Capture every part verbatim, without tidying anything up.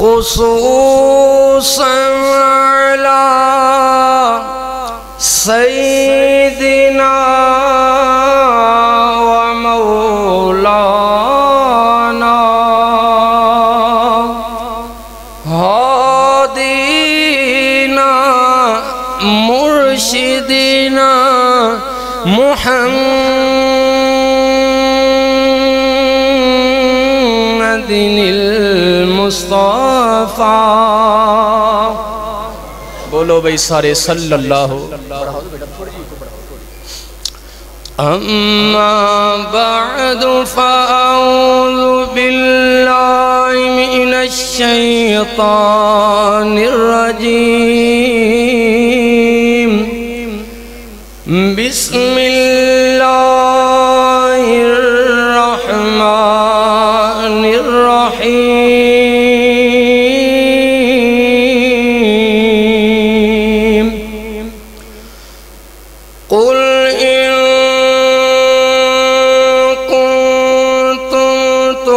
خصوصا على سيدنا ومولانا هادينا مرشدنا محمد المصطفى بولو بھئی سارے صلی اللہ اما بعد فاعوذ باللہ من الشیطان الرجیم بسم اللہ الرحمن الرحیم قل ان کنتم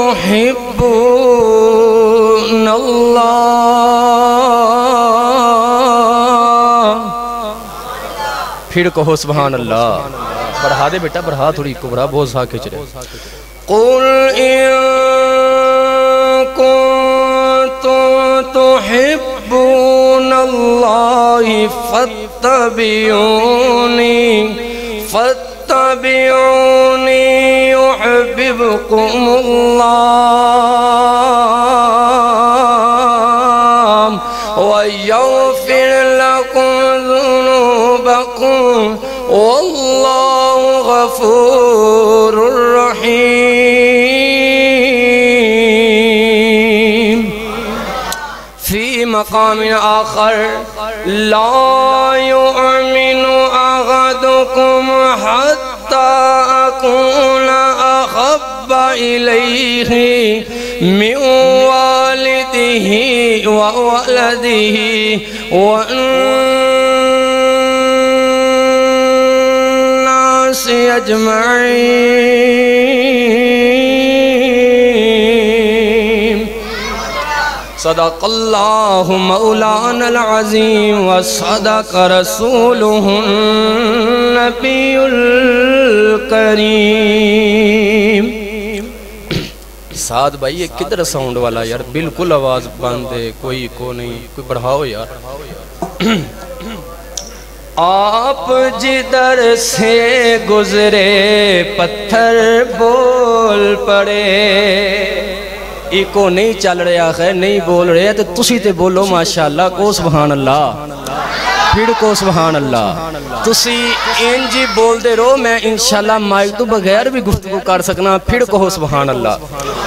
تحبون اللہ پھر کہو سبحان اللہ بڑھا دے بیٹا بڑھا تھوڑی کبرا بہت سا کھچ رہے قل ان کنتم تحبون اللہ فاتبعونی فاتبعونی يحببكم اللہ ويغفر لكم ذنوبكم والله غفور رحيم في مقام آخر لا يؤمن أحدكم حتى أكون أحب إليه من والده وولده والناس أجمعين صدق اللہ مولانا العظیم وصدق رسولہ النبی الکریم سعد بھائی یہ کدھر ساؤنڈ والا یار بالکل آواز باندھے کوئی کو نہیں کوئی بڑھاؤ یار آپ جدھر سے گزرے پتھر بول پڑے ایکو نہیں چل رہے آخر نہیں بول رہے تو تسی تے بولو ماشاءاللہ کو سبحان اللہ پھر کو سبحان اللہ تسی انجی بول دے رو میں انشاءاللہ مائک تو بغیر بھی گفتگو کر سکنا پھر کہو سبحان اللہ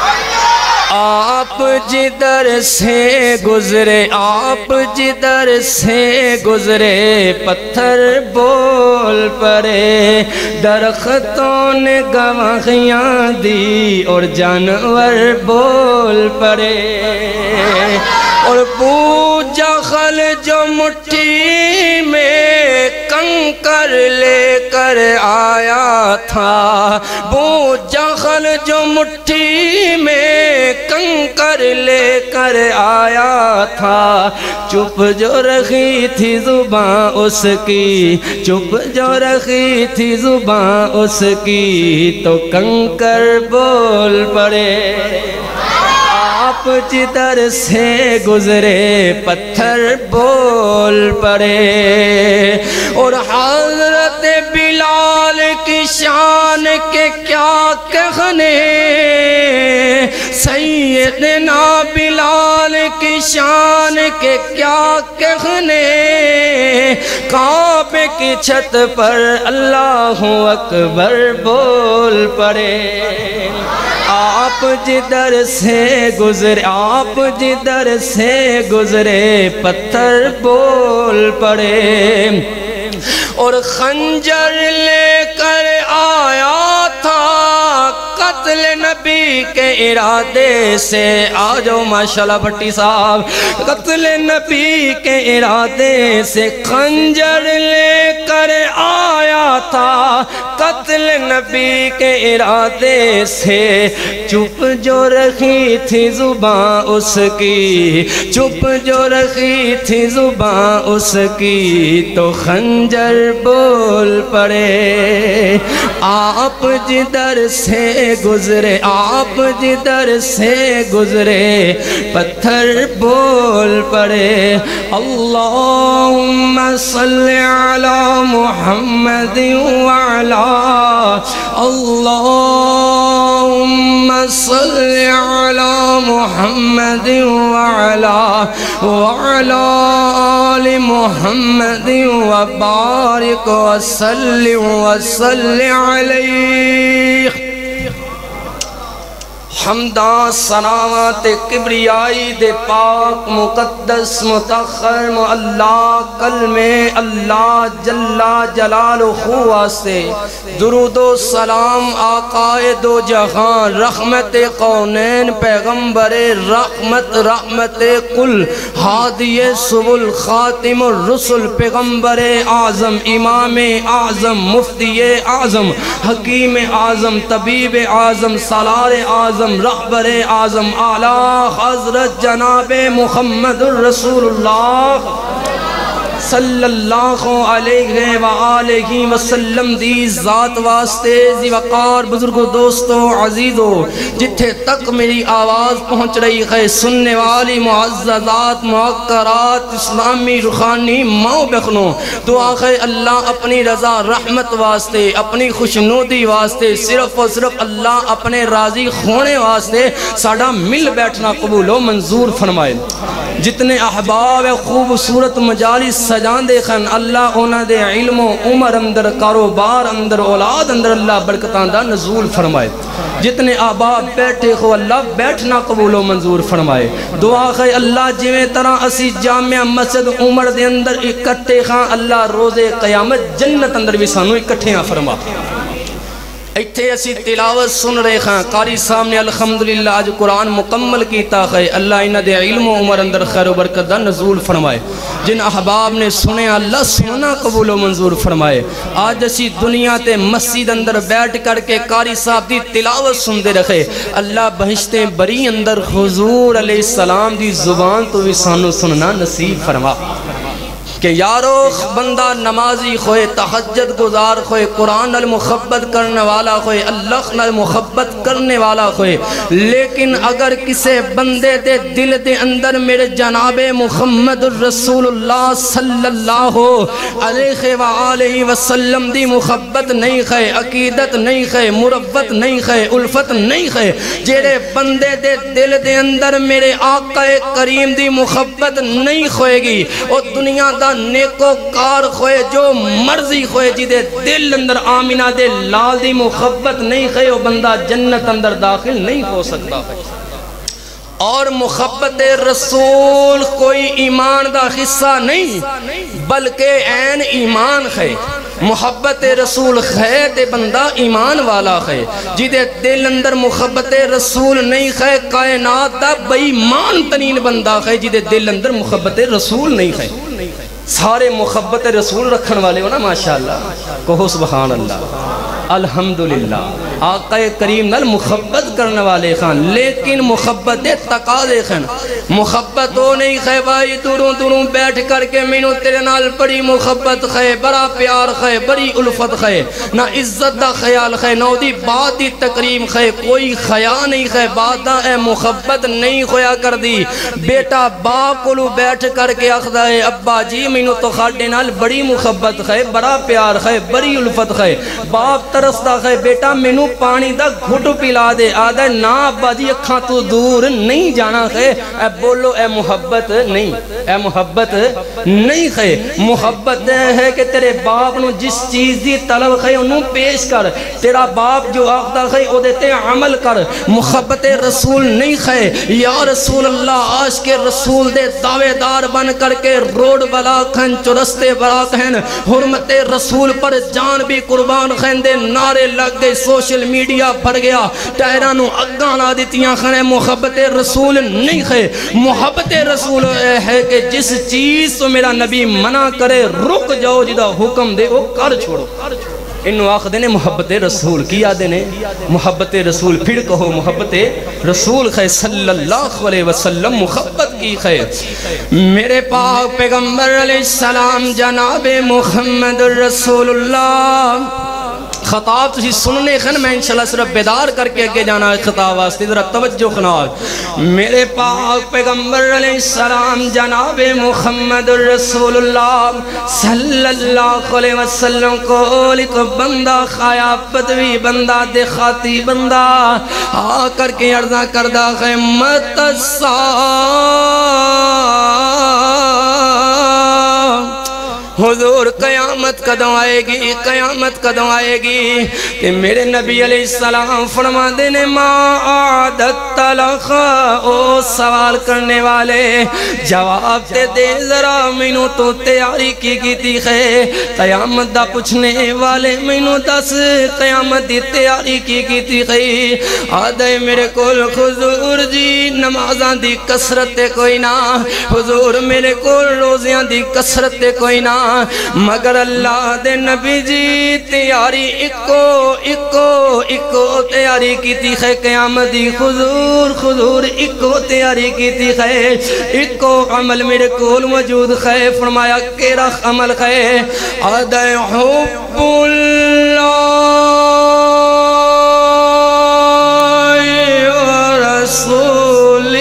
آپ جدھر سے گزرے آپ جدھر سے گزرے پتھر بول پڑے درختوں نے گواہیاں دی اور جانور بول پڑے اور بوجھا خل جو مٹھی میں کنکر لے کر آیا تھا بوجھا خل جو مٹھی میں کنکر لے کر آیا تھا چپ جو رکھی تھی زباں اس کی چپ جو رکھی تھی زباں اس کی تو کنکر بول پڑے آپ جدھر سے گزرے پتھر بول پڑے اور حضرت بلال کی شان کے کیا کہنے سیدنا بلال کی شان کے کیا کہنے کعبے کی چھت پر اللہ اکبر بول پڑے آپ جدھر سے گزرے آپ جدھر سے گزرے پتھر بول پڑے اور خنجر لے کر آیا تھا قتل نبی کے ارادے سے، آ جاؤ ماشاءاللہ بھٹی صاحب، قتل نبی کے ارادے سے خنجر لے کر آیا تھا، قتل نبی کے ارادے سے، چپ جو رکھی تھی زباں اس کی، چپ جو رکھی تھی زباں اس کی، تو خنجر بول پڑے۔ آپ جدھر سے گزرے، آپ جدھر سے گزرے، پتھر بول پڑے۔ اللہم صلی علی محمد وعلا، اللہم صلی علی محمد وعلا وعلا آل محمد وبارک وسلم وسلم علیہ۔ حمدہ صلوات کبریائی دے پاک مقدس متخر اللہ کلمے اللہ جل جلالہ واسطے، درود و سلام آقائے دو جہاں، رحمت قونین پیغمبر رحمت رحمت کل، ہادی سبل خاتم الرسل پیغمبر اعظم، امام اعظم، مفتی اعظم، حکیم اعظم، طبیب اعظم، سالار اعظم، رہبر اعظم اعلیٰ حضرت جناب محمد الرسول اللہ صلی اللہ علیہ وآلہ وسلم دی ذات واسطے، زی وقار بزرگو دوستو عزیزو، جتھے تک میری آواز پہنچ رہی ہے، سننے والی معززات معقرات اسلامی روحانی ماں بخنوں، دعا ہے اللہ اپنی رضا رحمت واسطے، اپنی خوشنودی واسطے، صرف و صرف اللہ اپنے راضی ہونے واسطے ساڑا مل بیٹھنا قبول و منظور فرمائے۔ جتنے احباب خوبصورت مجالس سجان دے خن، اللہ اونا دے علم و عمر اندر، کاروبار اندر، اولاد اندر اللہ برکتان دا نزول فرمائے۔ جتنے احباب بیٹھے ہو اللہ بیٹھنا قبول و منظور فرمائے۔ دعا ہے اللہ جویں طرح اسی جامعہ مسجد عمر دے اندر اکٹھے خان، اللہ روز قیامت جنت اندر بھی سانو اکٹھیاں فرما۔ ایتھے اسی تلاوت سن رہے خان، قاری صاحب نے الحمدللہ آج قرآن مکمل کیتا ہے، اللہ انہ دے علم و عمر اندر خیر و برکت دا نزول فرمائے۔ جن احباب نے سنے اللہ سننا قبول و منظور فرمائے۔ آج اسی دنیا تے مسجد اندر بیٹھ کر کے قاری صاحب دی تلاوت سن دے رکھے، اللہ بہشتے بری اندر حضور علیہ السلام دی زبان تو بھی سانو سننا نصیب فرما۔ کہ یارو بندہ نمازی خوئے، تحجد گزار خوئے، قرآن المحبت کرنے والا خوئے، اللہ المحبت کرنے والا خوئے، لیکن اگر کسے بندے دے دل دے اندر میرے جناب محمد الرسول اللہ صلی اللہ علیہ وآلہ وسلم دی محبت نہیں خے، عقیدت نہیں خے، مربت نہیں خے، الفت نہیں خے، جیرے بندے دے دل دے اندر میرے آقا کریم دی محبت نہیں خوئے گی، اور دنیا دا نیکو کار خوئے جو مرضی خوئے، جی دے دل اندر آمینہ دے لال دی محبت نہیں خوئے، وہ بندہ جنت اندر داخل نہیں ہو سکتا ہے۔ اور محبت رسول کوئی ایمان دا حصہ نہیں بلکہ عین ایمان ہے۔ محبت رسول ہے تے بندہ ایمان والا ہے، جی دے دل اندر محبت رسول نہیں ہے، کائنات دا بے ایمان تنین بندہ ہے، جی دے دل اندر محبت رسول نہیں ہے۔ سارے محبت رسول رکھن والے ہو نا ماشاءاللہ، کہو سبحان اللہ، الحمدللہ۔ آقا کریم نال محبت کرنے والے خان، لیکن محبت تقاضے خان، محبت ہو نہیں خے بھائی دوروں دوروں بیٹھ کر کے مینوں تیرے نال بڑی محبت خے، بڑا پیار خے، بڑی الفت خے، نہ عزت دا خیال خے، نہ دی بات دی تکریم خے، کوئی خیا نہیں خے، بات دا اے محبت نہیں خویا کر دی۔ بیٹا باپ کولو بیٹھ کر کے اخدا ہے ابا جی مینوں تو خاڑے نال بڑی محبت خے، بڑا پیار خے، بڑی الفت خے، باپ ترسدا خے بیٹا مینوں پانی دا گھٹو پلا دے، آدھا نا ابا جی اکھاں تو دور نہیں جانا خے، اے بولو اے محبت نہیں، اے محبت نہیں خے۔ محبت ہے کہ تیرے باپ نو جس چیز دی طلب خے انہوں پیش کر، تیرا باپ جو آخدہ خے او دیتے عمل کر۔ محبت رسول نہیں خے، یا رسول اللہ عاشق رسول دے دعوے دار بن کر کے روڈ بلا کھن چرستے بلا کھن، حرمت رسول پر جان بھی قربان کھن دے نعرے لگ گئے، سوشل میڈیا بھر گیا، ٹائرانو اگاں لا دیتیاں خانے محبت رسول نہیں خے۔ محبت رسول ہے کہ جس چیز تو میرا نبی منع کرے رک جاؤ، جدہ حکم دے وہ کر چھوڑو۔ انہوں آخ دینے محبت رسول کیا دینے، محبت رسول پھر کہو محبت رسول خیر صلی اللہ علیہ وسلم محبت کی خیر۔ میرے پاک پیغمبر علیہ السلام جناب محمد رسول اللہ خطاب تجھے سننے خن میں انشاءاللہ صرف بیدار کر کے اگے جانا ہے خطاب واسطے ذرا توجہ خناج۔ میرے پاک پیغمبر علیہ السلام جناب محمد رسول اللہ صلی اللہ علیہ وسلم کو لکھ بندہ خایا پدوی بندہ دیخاتی بندہ آ کر کے عرضہ کردہ خیمت حضور قیامت کدوں آئے گی، قیامت کدوں آئے گی کہ میرے نبی علیہ السلام فرما دینے ما عادت لخا، او سوال کرنے والے جواب تے دے ذرا مینوں تو تیاری کی کی تھی خے۔ قیامت دا پوچھنے والے مینوں دس قیامت دی تیاری کی کی تھی خے۔ آدھے میرے کول حضور جی نمازاں دی کسرت کوئی نہ، حضور میرے کول روزیاں دی کسرت کوئی نہ، مگر اللہ دے نبی جی تیاری اکو اکو اکو تیاری کی تھی خے قیامت دی۔ حضور حضور اکو تیاری کی تھی خے، اکو عمل میرے کول موجود خے۔ فرمایا کیرا عمل خے؟ آدھے حب اللہ و رسولی،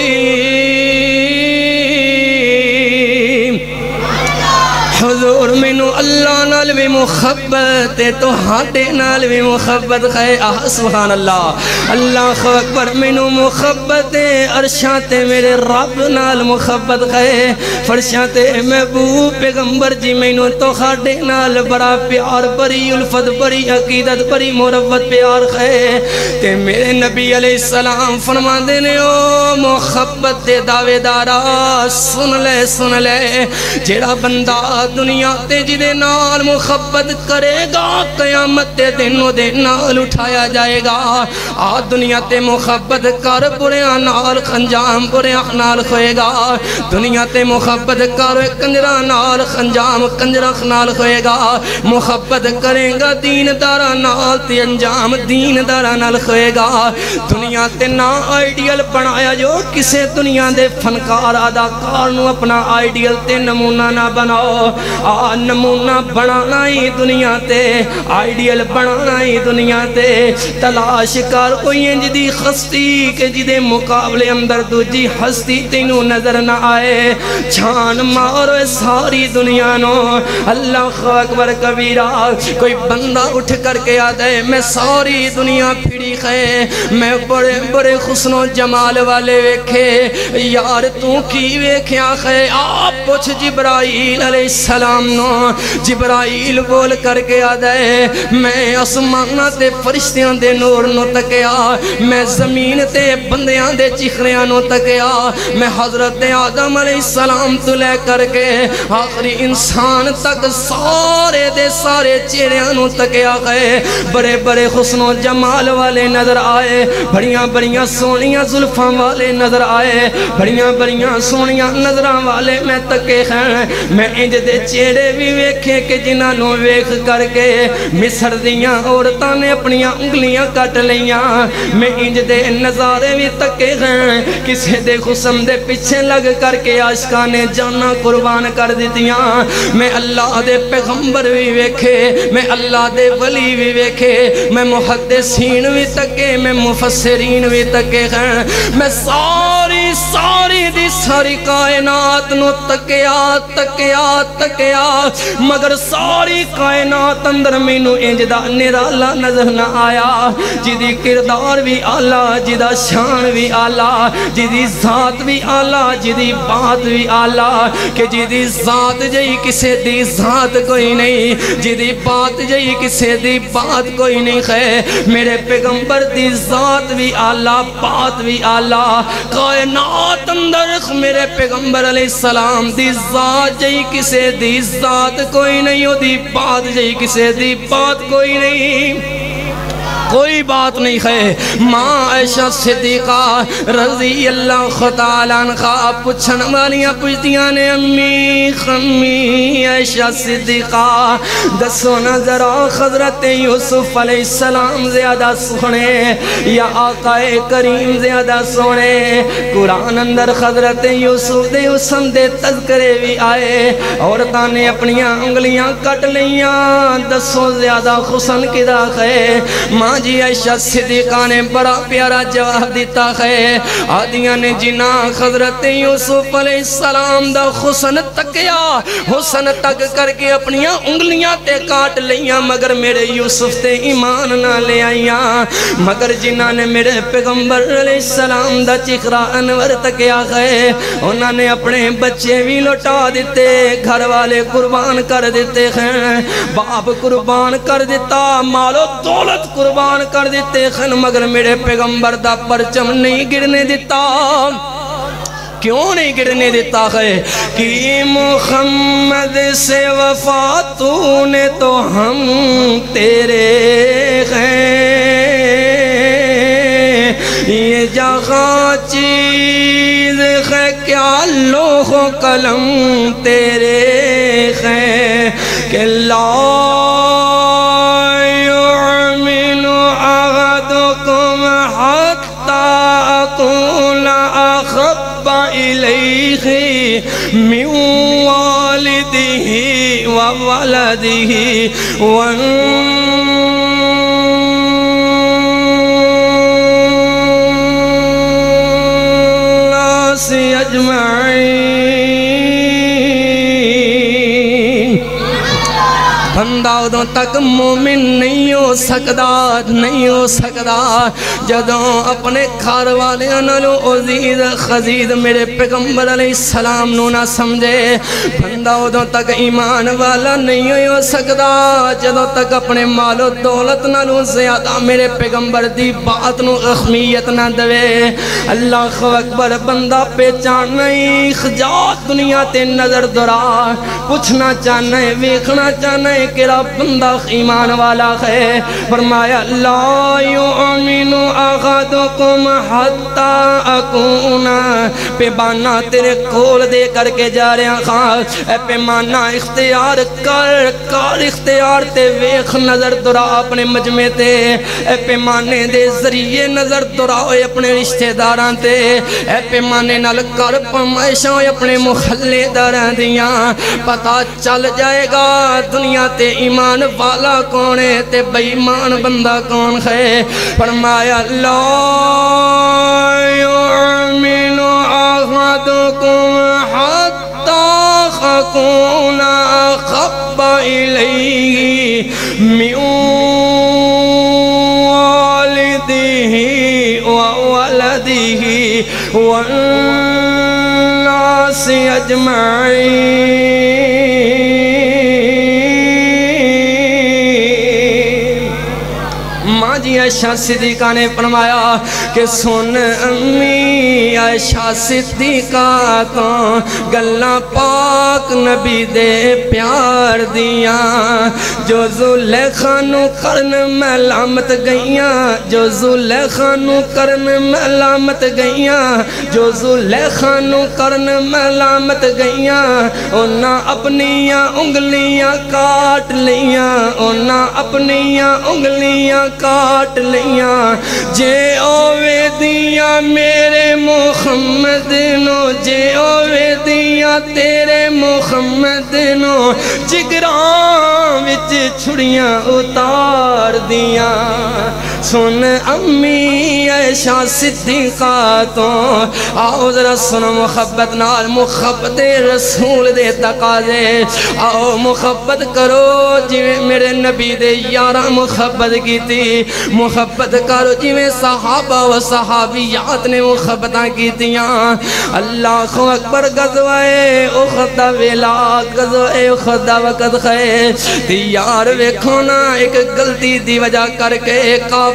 حضور مینو اللہ نال بھی محبت تو ہاٹے نال بھی محبت خے۔ آہ سبحان اللہ، اللہ اکبر، مینو محبت عرشاتے میرے رب نال محبت خے، فرشاتے محبوب پیغمبر جی مینو تو ہاٹے نال بڑا پیار بری الفت بری عقیدت بری مربت پیار خے۔ تے میرے نبی علیہ السلام فرما دینے او محبت دے دعوے دارا سن لے سن لے، جیڑا بندہ دنیا تے جدے نال محبت کرے گا قیامت تے دنوں دے نال اٹھایا جائے گا۔ آ دنیا تے محبت کر بریاں نال خنجام بریاں نال کھوئے گا، دنیا تے محبت کر کنجرہ نال خنجام کنجرہ نال کھوئے گا، محبت کریں گا دین دارہ نال تے انجام دین دارہ نال کھوئے گا۔ دنیا تے نا آئیڈیل بنایا جو کسے دنیا دے فنکار اداکار نو اپنا آئیڈیل تے نمونہ نہ بناؤ، آ نمونہ بنانا ہی دنیا تے آئیڈیل بنانا ہی دنیا تے تلاش کر کوئی انجدی خستی کہ جدے مقابلے اندر دوجی ہستی تینوں نظر نہ آئے، چھان مارو ساری دنیا نو۔ اللہ اکبر کبیرہ، کوئی بندہ اٹھ کر کے آدھے میں ساری دنیا پھڑی خے، میں بڑے بڑے حسن و جمال والے ویکھے، یار تو کی ویکھیا خے؟ آپ پوچھ جبرائیل علیہ السلام نو، جبرائیل بول کر کے آدھے میں اسمانہ تے فرشتیاں دے نور نو تکیا، میں زمین تے بندیاں دے چکھریاں نو تکیا، میں حضرت آدم علیہ السلام تو لے کر کے آخری انسان تک سارے دے سارے چہریاں نو تکیا گئے، بڑے بڑے حسن و جمال والے نظر آئے، بڑیاں بڑیاں سونیاں زلفاں والے نظر آئے، بڑیاں بڑیاں سونیاں نظراں والے میں تکے ہیں، میں انج دے چہرے بھی ویکھے کہ جنہاں نو ویکھ کر کے مصر دیاں عورتاں نے اپنیاں انگلیاں کٹ لیاں، میں انج دے نظارے بھی تکے ہیں، کسے دے خسم دے پیچھے لگ کر کے عاشقاں نے جانا قربان کر دیتیاں، میں اللہ دے پیغمبر بھی ویکھے، میں اللہ دے ولی بھی ویکھے، میں محدثین بھی تکے، میں مفسرین بھی تکے ہیں، میں ساری ساری دی ساری کائنات نو تکیا تکیا تکیا، مگر ساری کائنات اندر مینو انج دا نرالا نظر نہ آیا، جدی کردار بھی آلہ، جدہ شان بھی آلہ، جدی ذات بھی آلہ، جدی بات بھی آلہ، کہ جدی ذات جئی کسے دی ذات کوئی نہیں، جدی بات جئی کسے دی بات کوئی نہیں ہے، میرے پیغمبر دی ذات بھی آلہ بات بھی آلہ، کائنات اندر میرے پیغمبر علیہ السلام دی ذات جئی کسے دی ذات کوئی نہیں، ہو دی بات جئی کسے دی بات کوئی نہیں۔ کوئی بات نہیں ہے ماں عائشہ صدیقہ رضی اللہ تعالیٰ عنہ پوچھن والیاں پوچھتیاں نے امی خمی عائشہ صدیقہ دسو نظر حضرت یوسف علیہ السلام زیادہ سونے یا آقا کریم زیادہ سونے قرآن اندر حضرت یوسف دے حسن دے تذکرے بھی آئے عورتاں نے اپنی انگلیاں کٹ لیاں دسو زیادہ حسن کدا ہے ماں جی عائشہ صدیقہ نے بڑا پیارا جواب دیتا ہے آدیاں نے جنا حضرت یوسف علیہ السلام دا حسن تکیا حسن تک کر کے اپنی انگلیاں تے کاٹ لیاں مگر میرے یوسف تے ایمان نہ لے آئیاں مگر جنہ نے میرے پیغمبر علیہ السلام دا چکرا انور تکیا ہے انہوں نے اپنے بچے بھی لوٹا دیتے گھر والے قربان کر دیتے ہیں باپ قربان کر دیتا مال و دولت قربان کر دیتے ہیں مگر میرے پیغمبر دا پرچم نہیں گرنے دیتا کیوں نہیں گرنے دیتا ہے کہ محمد سے وفا تو نے تو ہم تیرے ہیں یہ جہاں چیز ہے کیا لوح و قلم تیرے ہیں کہ لا یعمل احدکم حتی اقول اخب الیہ من والدہ وولدہ والناس اجمعین بندہ ادھوں تک مومن نہیں ہو سکدا نہیں ہو سکدا جدوں اپنے گھر والے نالوں عزیز خزید میرے پیغمبر علیہ السلام نو نہ سمجھے بندہ ادھوں تک ایمان والا نہیں ہو سکدا جدوں تک اپنے مال و دولت نالوں زیادہ میرے پیغمبر دی بات نو اہمیت نہ دوے اللہ اکبر بندہ پہچان نہیں خجات دنیا تے نظر درا پوچھنا چاہنا ہے ویکھنا چاہنا ہے کہ رب بندہ ایمان والا ہے فرمایا لا یؤمن احدکم حتی اکون پیمانہ تیرے کھول دے کر کے جا رہے ہیں خواہ اے پیمانہ اختیار کر کر اختیار تے ویخ نظر درا اپنے مجمع تے اے پیمانے دے ذریعے نظر درا ہوئے اپنے رشتہ داران تے اے پیمانے نال کر پمائشاں ہوئے اپنے محلے داران دیاں پتہ چل جائے گا دنیا تے ایمان والا کون ہے تے بے ایمان بندہ کون ہے فرمایا لا یعمل احدکم حتی اکون احب الیہ من والدہ وولدہ والناس اجمعین عائشہ صدیقہ نے فرمایا کہ سن امی عائشہ صدیقہ تو گلہ پاک نبی دے پیار دیاں جو زلیخا نو کرن ملامت گئیاں جو زلیخا نو کرن ملامت گئیاں جو زلیخا نو کرن ملامت گئیاں انہاں اپنیاں انگلیاں کاٹ لیاں انہاں اپنیاں انگلیاں کاٹ لیاں جے اوے دیاں میرے محمد نو جے اوے دیاں تیرے محمد نو جگران وچ چھڑیاں اتار دیاں سن امی عائشہ صدیقہ تو آؤ ذرا سنو محبت نال محبت رسول دے تقاضے آؤ محبت کرو جویں میرے نبی دے یارہ محبت کی تھی محبت کرو جویں صحابہ و صحابیات نے محبتاں کی تیاں اللہ اکبر غزوہ احد ویلا غزوہ احد وقت خیر تیار ویکھو نا ایک غلطی دی وجہ کر کے کافر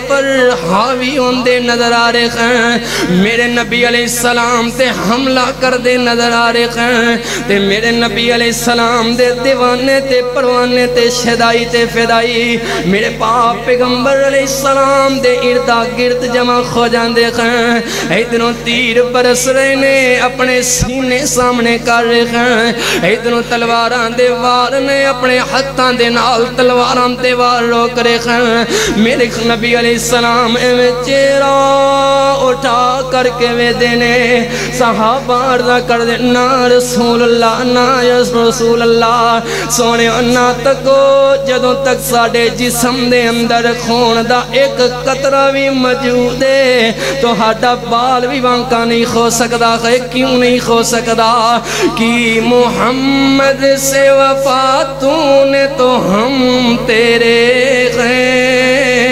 کافر حاوی ہوندے نظر آ رہے ہیں، میرے نبی علیہ السلام تے حملہ کر دے نظر آ رہے ہیں، تے میرے نبی علیہ السلام دے دیوانے تے پروانے تے شہدائی تے فدائی میرے پاک پیغمبر علیہ السلام دے اردا گرد جمع ہو جاندے ہیں۔ ادھروں تیر برس رہے نے اپنے سینے سامنے کر رہے ہیں، ادھروں تلواراں دے وار نے اپنے ہتھاں دے نال تلواراں دے وار روک رہے ہیں۔ میرے نبی علیہ السلام میں چہرہ اٹھا کر کے وے دینے صحابہ عرضہ کر دینا رسول اللہ نا یا رسول اللہ سونے نہ تکو جدوں تک ساڑے جسم دے اندر خون دا ایک قطرہ بھی موجود ہے تو ہاڈا بال بھی وانکا نہیں ہو سکدا ہے۔ کیوں نہیں ہو سکدا؟ کہ محمد سے وفا تو نے تو ہم تیرے ہیں،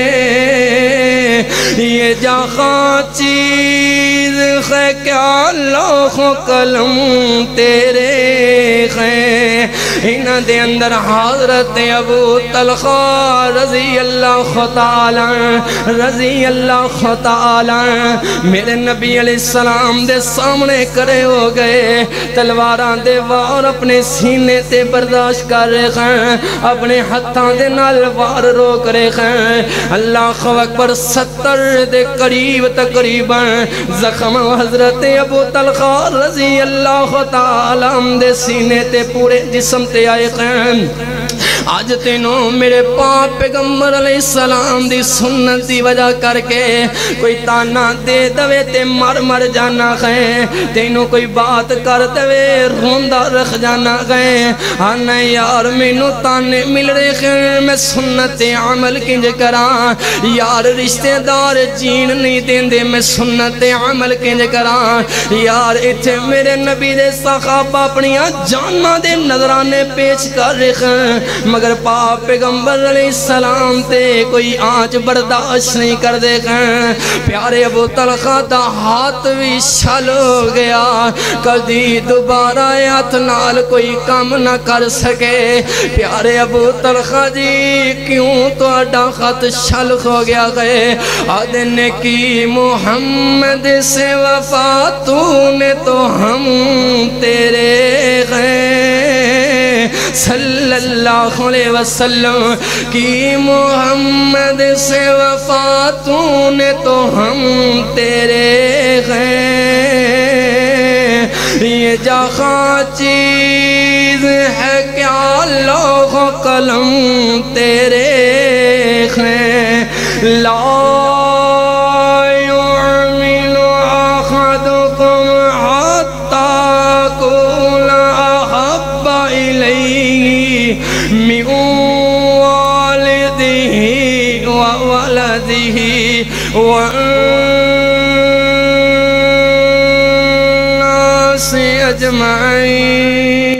یہ جہاں چیز ہے کیا لوح و قلم تیرے ہیں۔ انہ دے اندر حضرت ابو طلحہ رضی اللہ تعالی رضی اللہ تعالی میرے نبی علیہ السلام دے سامنے کرے ہو گئے، تلواراں دے وار اپنے سینے تے برداشت کر رہے ہیں، اپنے ہتھاں دے نال وار روک رہے ہیں۔ اللہ اکبر ستر دے قریب تقریباً زخم حضرت ابو طلحہ رضی اللہ تعالی دے سینے تے پورے جسم تے آئے ہیں۔ آج تینوں میرے پاک پیغمبر علیہ السلام دی سنت دی وجہ کر کے کوئی تانا دے دوے تے مر مر جانا ہے، تینوں کوئی بات کر دوے روندہ رکھ جانا ہے۔ آنا یار مینوں تانے مل رہے ہیں میں سنت عمل کنج کراں، یار رشتہ دار جین نہیں دین دے میں سنت عمل کنج کراں، یار اتھے میرے نبی دے صحابہ اپنیاں جانہ دے نظرانے پیش کر رہے ہیں، مگر پاک پیغمبر علیہ السلام تے کوئی آنچ برداشت نہیں کر دے گئے۔ پیارے ابو طلحہ دا ہاتھ بھی شل ہو گیا، کدی دوبارہ ہاتھ نال کوئی کام نہ کر سکے۔ پیارے ابو طلحہ جی کیوں تو اڈا خط شل ہو گیا گئے؟ آدھنے کی محمد سے وفا تو نے تو ہم تیرے ہیں، صلی اللہ علیہ وسلم کی محمد سے وفا تو نے تو ہم تیرے ہیں، یہ جہاں چیز ہے کیا لوح و قلم تیرے ہیں، لا يؤمن أحدكم حتى أكون أحب إليه من والده وولده والناس أجمعين۔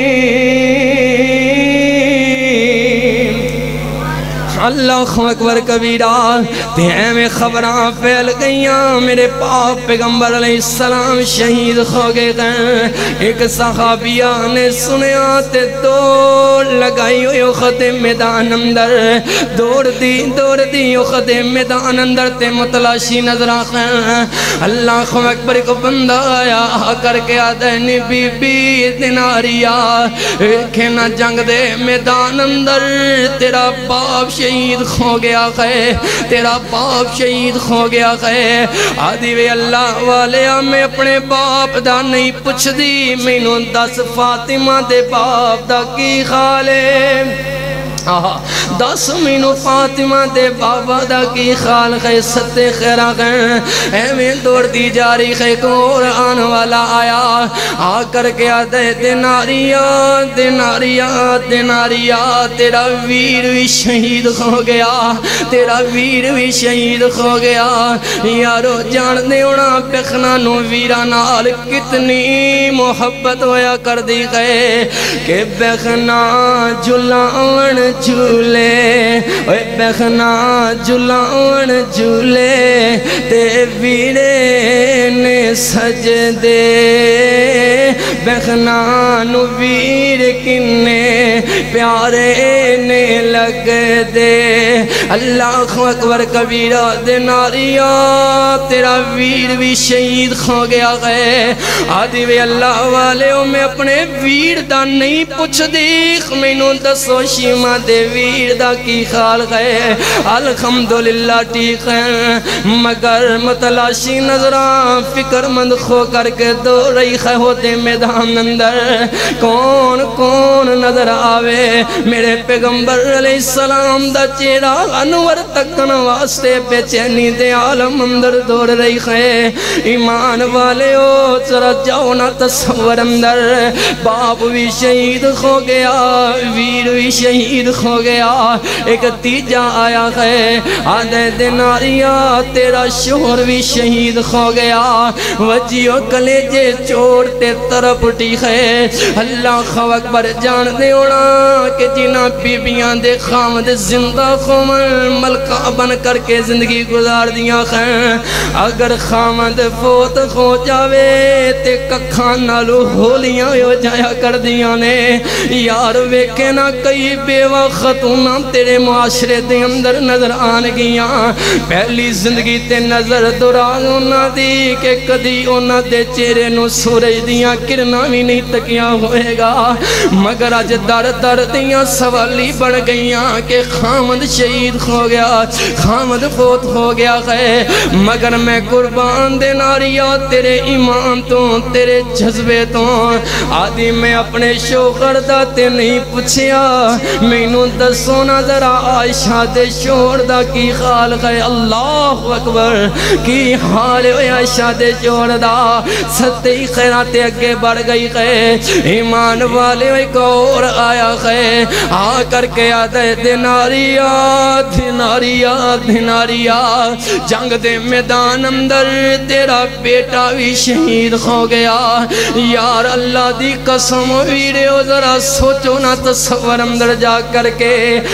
اللہ اکبر کبیرہ، تے میں خبراں پھیل گئیاں میرے پاک پیغمبر علیہ السلام شہید ہو گئے گئے۔ ایک صحابیہ نے سنیا تے دوڑ لگائی ہوئی اخت میدان اندر، دوڑ دی دوڑ دی اخت میدان اندر تے متلاشی نظر آخیں۔ اللہ اکبر کو بندہ آیا آ کر کے آدھنی بی بی دیناریا ایکھے نہ جنگ دے میدان اندر تیرا باپ شہید ہو گیا ہے، تیرا باپ شہید ہو گیا ہے۔ آدھی وے اللہ والے میں اپنے باپ دا نہیں پوچھ دی، مینوں دس فاطمہ دے باپ دا کی خال ہے، دس مینو فاطمہ دے بابا دا کی خال ہے، ستے خیرہ گئے ایویں دوڑ دی جاری ہے۔ کور آن والا آیا آ کر کے آدھے دیناریا دیناریا دیناریا تیرا ویر بھی شہید ہو گیا، تیرا ویر بھی شہید ہو گیا۔ یارو جان دے ہونا پکھنا نو ویرہ نال کتنی محبت ہویا کر دی گئے کہ بکھنا جلاؤن جھولے، اوے بکھنا جلاؤن جھولے تے ویرے نے سجدے بخنان ویر کنے پیارے نے لگ دے اللہ اکبر کبیرہ دے ناریا تیرا ویر بھی شہید کھو گیا گئے آدھی وے اللہ والے ہو میں اپنے ویر دا نہیں پوچھ دیکھ میں نو دسو شیمہ دے ویر دا کی خال گئے الحمدللہ ٹھیک ہے مگر متلاشی نظران فکر مند خو کر کے دو رہی ہے ہوتے میدان اندر کون کون نظر آوے میرے پیغمبر علیہ السلام دا چیرا انور تکن واسطے بے چینی دے عالم اندر دور رہی ہے ایمان والے ہو چرا جاؤ نا تصور اندر باپ بھی شہید ہو گیا ویر بھی شہید ہو گیا ایک تیجا آیا ہے آدھے دناریا تیرا شوہر بھی شہید ہو گیا وجیو کلیجے چوڑتے طرف اٹھی ہے اللہ اکبر جان دے ہونا کہ جنہ بیبیاں دے خامد زندہ خومن ملکہ بن کر کے زندگی گزار دیا ہیں اگر خامد فوت ہو جاوے تے ککھان نالو ہولیاں ہو جایا کر دیا نے یار ویکھے نہ کئی بیوہ خاتوناں تیرے معاشرے دے اندر نظر آن گیا پہلی زندگی تے نظر دوران ہونا دی کہ کدی ہونا دے چہرے نو سورج دیاں کرنا بھی نہیں تکیاں ہوئے گا مگر آج در در دیاں سوالی بڑھ گئیاں کہ خامد شہید ہو گیا خامد فوت ہو گیا ہے مگر میں قربان دے ناریا تیرے ایمان تو تیرے جذبے تو آدھی میں اپنے شوہر دا تے نہیں پوچھیا میں نو دسو نہ ذرا عائشہ دے شوہر دا کی خال ہے اللہ اکبر کی حال ہے عائشہ دے شوہر دا ستی خیرات اگے بڑھ گئی ہے ایمان والے ایک اور آیا ہے آ کر کے آدھے دیناریا دیناریا دیناریا جنگ دے میدان اندر تیرا بیٹا بھی شہید ہو گیا یار اللہ دی قسم ویرے ہو ذرا سوچو نا تصور اندر جا کر کے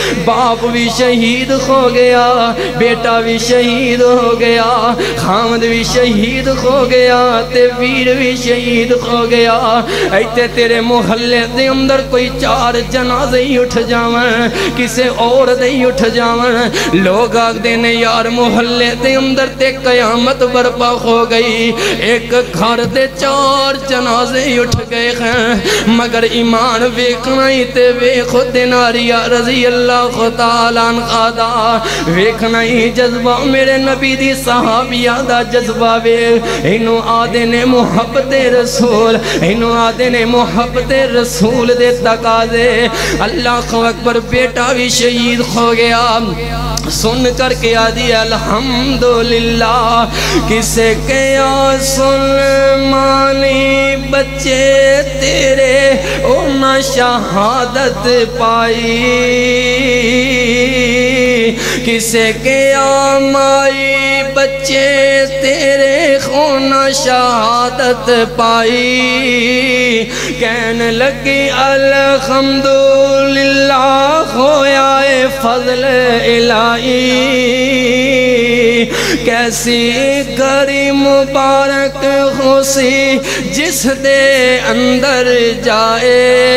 باپ بھی شہید ہو گیا بیٹا بھی شہید ہو گیا خامد بھی شہید ہو گیا تے ویر بھی شہید ہو گیا ایتے تیرے محلے دے اندر کوئی چار جنازے ہی اٹھ جاویں کسے اور دے ہی اٹھ جاویں لوگ آگ دینے یار محلے دے اندر تے قیامت برپا ہو گئی ایک گھر دے چار جنازے ہی اٹھ گئے ہیں مگر ایمان ویکھنا ہی تے ویکھو دیناریا رضی اللہ تعالیٰ عنہ ویکھنا ہی جذبہ میرے نبی دی صحابیہ دا جذبہ وے انہوں آدھے نے محبت رسول انہوں آدھے نے محبت رسول دے تقاضے اللہ اکبر بیٹا بھی شہید ہو گیا سن کر کے آدھی الحمدللہ کسے کیا سن مانی بچے تیرے انہا شہادت پائی کسے کیا مائی بچے تیرے خونہ شہادت پائی کہنے لگی الحمدللہ ہویا اے فضل الہی کیسی گھری مبارک خوشی جس دے اندر جائے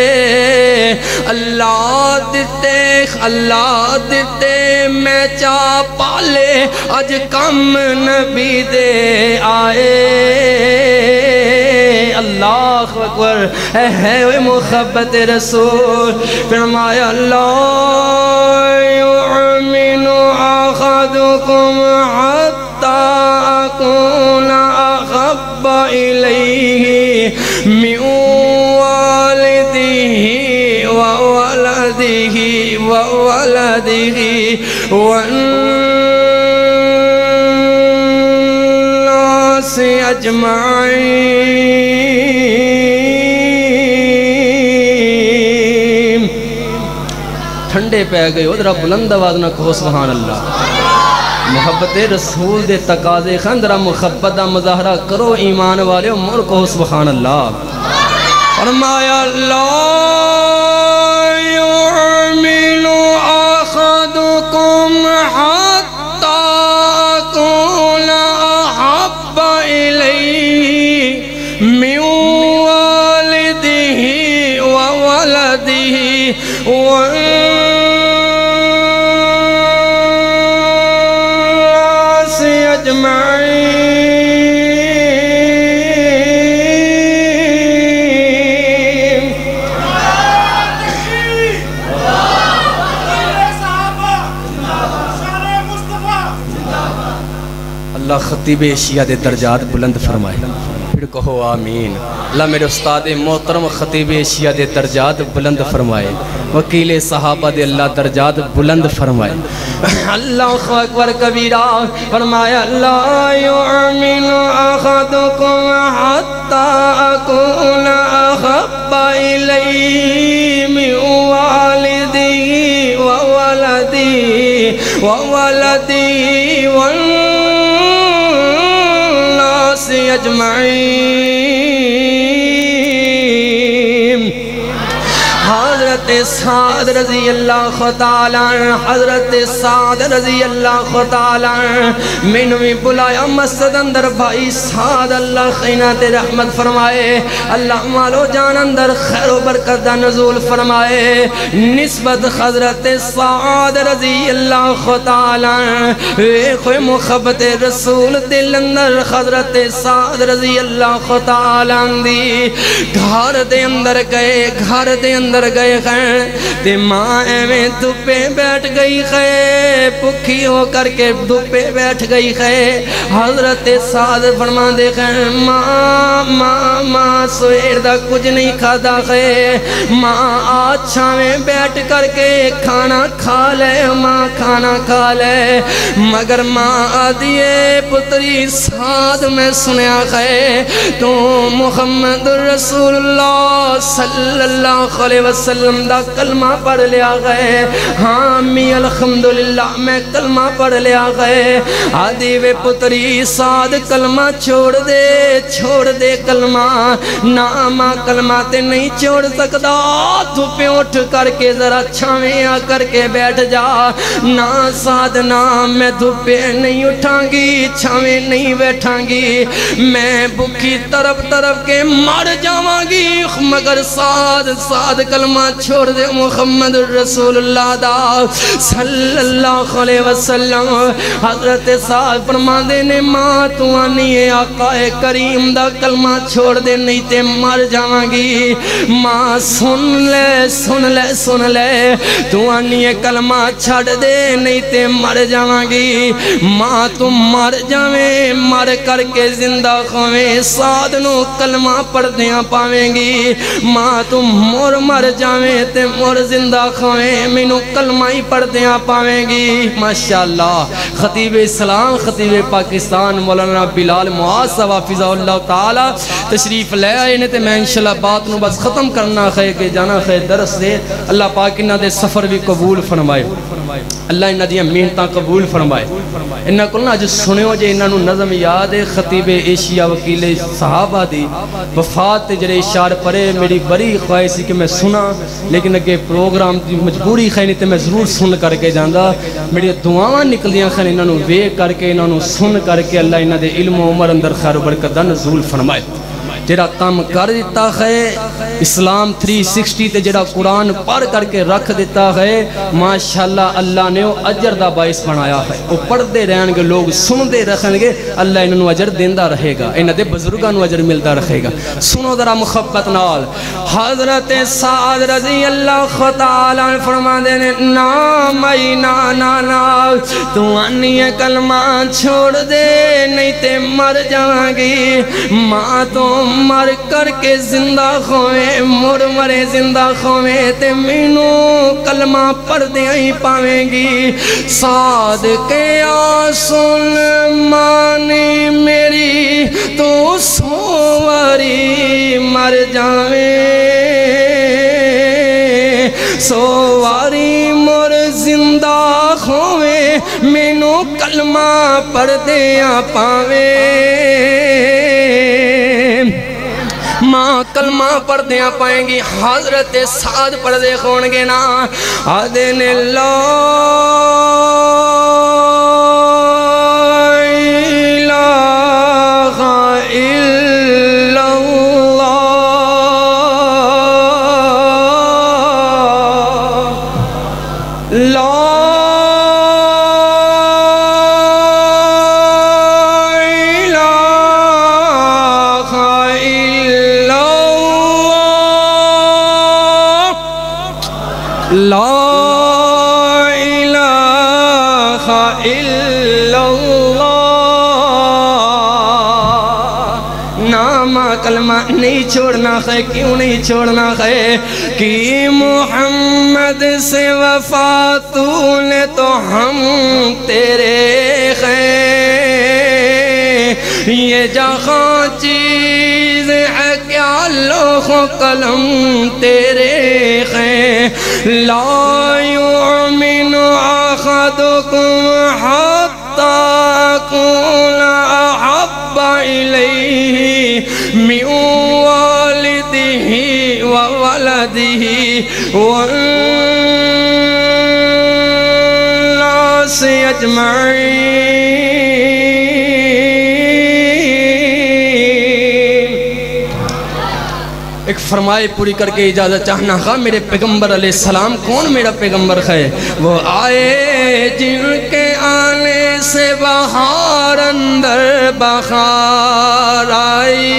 اللہ دیتے اللہ دیتے میں چاہ پالے اج کم نبی دے آئے اللہ اکبر ہے محبت رسول فرمایا اللہ یعمن آخذکم حتی اکون احب الیہ من والدہ وولدہ وولدہ والناس اجمعین ٹھنڈے پہ گئے ادھر بلند آواز نہ کہو سبحان اللہ محبت رسول دے تقاضے خندرہ محبت دا مظاہرہ کرو ایمان والے مر کہو سبحان اللہ فرمایا اللہ یعمل آخذکم حتی اکون احب الیہ من والدہ والناس أجمعين. اللہ خطیب ایشیا دے درجات بلند فرمائے. پھر کہو آمین. اللہ میرے استاد محترم خطیب ایشیا دے درجات بلند فرمائے. وکیل صحابہ دے اللہ درجات بلند فرمائے. اللہ اکبر کبیرہ فرمایا لا یؤمن احدکم حتی اکون احب الیہ من والدہ وولدہ وولدہ والناس اجمعین. حضرت سعد رضی اللہ تعالیٰ حضرت سعد رضی اللہ تعالیٰ میں نے بلایا مسجد اندر. بھائی سعد اللہ خینات رحمت فرمائے. اللہ مالو جان اندر خیر و برکت دا نزول فرمائے. نسبت حضرت سعد رضی اللہ تعالیٰ خوی محبت رسول دل اندر حضرت سعد رضی اللہ تعالیٰ دی. گھر دے اندر گئے گھر دے اندر گئے خیر تے ماں ایویں دھوپے بیٹھ گئی خیر پکھی ہو کر کے دھوپے بیٹھ گئی خیر. حضرت سعد فرما دے خیر ماں ماں ماں سویر دا کچھ نہیں کھادا خیر. ماں آج چھاویں بیٹھ کر کے کھانا کھا لے ماں کھانا کھا لے. مگر ماں آدھیے پتری سعد میں سنیا خیر تو محمد رسول اللہ صلی اللہ علیہ وسلم دا کلمہ پڑھ لیا گئے. ہاں می الحمدللہ میں کلمہ پڑھ لیا گئے. آدھی وے پتری سعد کلمہ چھوڑ دے چھوڑ دے کلمہ نا ماں کلمہ تے نہیں چھوڑ سکتا. دھوپے اٹھ کر کے ذرا چھاویں آ کر کے بیٹھ جا. نا سعد نا میں دھوپے نہیں اٹھاں گی چھاویں نہیں بیٹھاں گی میں بھوکی طرف طرف کے مر جاواں گی. مگر سعد سعد کلمہ چھوڑ دے محمد رسول اللہ دا صلی اللہ علیہ وسلم. حضرت سعد فرما دے نے ماں تو آنی ہے آقا کریم دا کلمہ چھوڑ دے نہیں تے مر جاواں گی. ماں سن لے سن لے سن لے تو آنی ہے کلمہ چھڑ دے نہیں تے مر جاواں گی. ماں تو مر جاویں مر کر کے زندہ خویں سعد نو کلمہ پڑھ دیاں پاویں گی. ماں تو مر مر جاویں تے مر زندہ خویں مینو کلمہ ہی پڑھ دیاں پاویں گی. ماشاءاللہ خطیب اسلام خطیب پاکستان مولانا بلال معاذ صاحب حافظہ اللہ تعالی تشریف لے آئے نے تے میں انشاءاللہ بات نو بس ختم کرنا خیر کے جانا خیر درس دے. اللہ پاک انہاں دے سفر بھی قبول فرمائے. اللہ انہاں دیاں محنتاں قبول فرمائے. انہاں کول نا جو سنیو جے انہاں نو نظم یاد ہے خطیب ایشیا وکیل صحابہ دی وفات تے جڑے اشار پڑے. میری بڑی خواہش سی کہ میں سنا لیکن اگے پروگرام دی مجبوری خیلی تے میں ضرور سن کر کے جاندہ. میری دعاواں نکلیاں خیلی انہاں نو وے کر کے انہاں نو سن کر کے اللہ انہاں دے علم و عمر اندر خیر و برکت دا نزول فرمائے. جڑا کام کر دیتا ہے اسلام تھری سکسٹی تے جڑا قرآن پڑھ کر کے رکھ دیتا ہے ماشاءاللہ اللہ نے وہ اجر دا باعث بنایا ہے. وہ پڑھ دے رہن گے لوگ سن دے رکھن گے اللہ انہوں اجر دیندہ رہے گا. انہوں دے بزرگانوں اجر ملتا رہے گا. سنو ذرا محبت نال حضرت سعد رضی اللہ تعالیٰ فرما دینے نا مائی نا نا نا تو آنی کلمہ چھوڑ دے نہیں تے مر جاواں گی. ماں تو مر کر کے زندہ خویں مر مرے زندہ خویں تے مینو کلمہ پڑھ دے ہی پاویں گی. سعد کے آنسوں مانی میری تو سواری مر جاویں سواری مر زندہ خویں مینو کلمہ پڑھ دے ہاں پاویں. ماں کلمہ پڑھ دیا پائیں گی. حضرت سعد پڑھ دے خون گے نا آدھن لا الہ الا اللہ لا الہ الا اللہ، نام کلمہ نہیں چھوڑنا ہے، کیوں نہیں چھوڑنا ہے؟ کہ محمد سے وفا تو نے تو ہم تیرے ہیں، یہ جہاں چیز ہے کیا لوح و قلم تیرے ہیں، لا یؤمن احدکم حتی اکون احب الیہ من والدہ وولدہ والناس اجمعین۔ ایک فرمائے پوری کر کے اجازت چاہنا خواہ میرے پیغمبر علیہ السلام کون میرا پیغمبر ہے؟ وہ آئے جن کے آنے سے بہار اندر بہار آئی،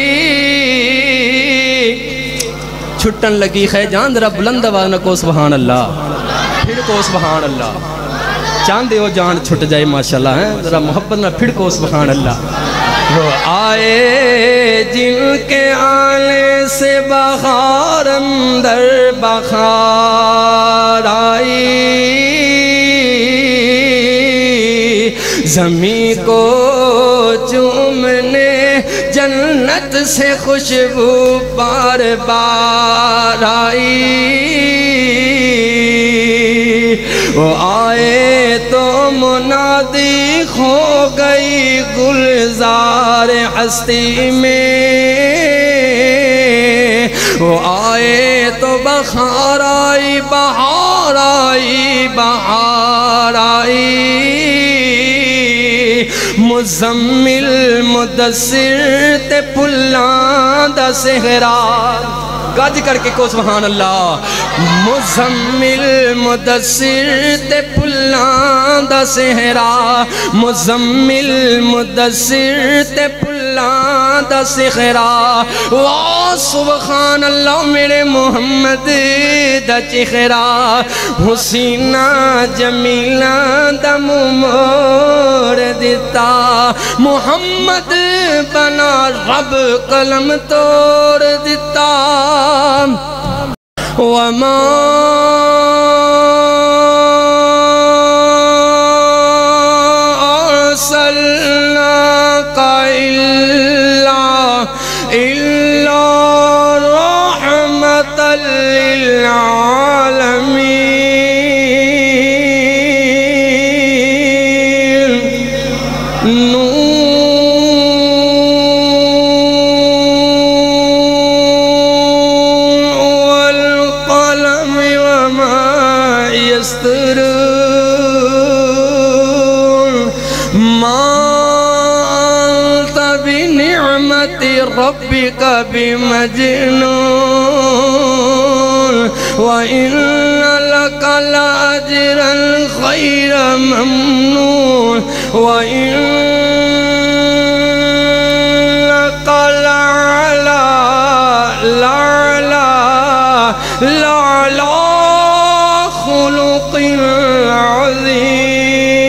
چھٹن لگی ہے جان ذرا بلند آواز نہ کو سبحان اللہ، پھر کو سبحان اللہ، چاندے ہو جان چھٹ جائے ماشاءاللہ ہے، ذرا محبت نہ پھر کو سبحان اللہ۔ وہ آئے جن کے آنے سے بہار اندر بہار آئی، زمین کو چومنے جنت سے خوشبو بار بار آئی، وہ آئے تو منادی ہو گئی گلزار ہستی میں، وہ آئے تو بہار آئی بہار آئی بہار آئی، مزمل مدثر تے پھلاں دا صحرا، گج کر کے کو سبحان اللہ، مزمل مدثر تے پھلاں دا صحرا، مزمل مدثر تے پھلاں دا صحرا، واہ سبحان اللہ میرے محمد دا چہرہ، حسینہ جمیلہ دا منہ موڑ دیتا، محمد بنا رب قلم توڑ دیتا، وما ارسلناک الا الا رحمۃ للعالمین، ربك بمجنون، وإن لك لأجرا غير ممنون، وإنك لعلى لعلى لعلى خلق عظيم۔